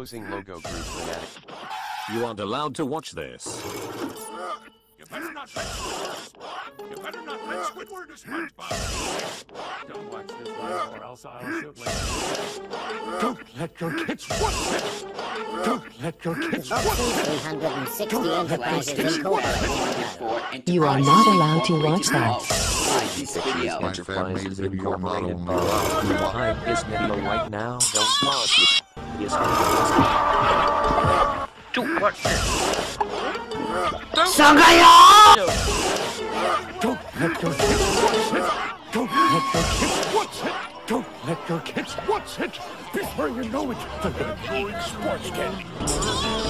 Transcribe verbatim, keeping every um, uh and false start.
Closing logo group fanatic. You aren't allowed to watch this. You better not let Squidward. You better not let Squidward or SpongeBob. Don't watch this video or else I'll shoot later. Don't let your kids watch it. Don't let your kids watch it. three hundred sixty enterprises incorporated. You are not allowed to watch that. These enterprises incorporated. Behind this video right now. Don't pause it. Yes, Don't watch this. Sangayo! Don't let your kids watch it. Don't let your kids watch it. Don't let your kids watch it. Before you know it, they're going to sports candy.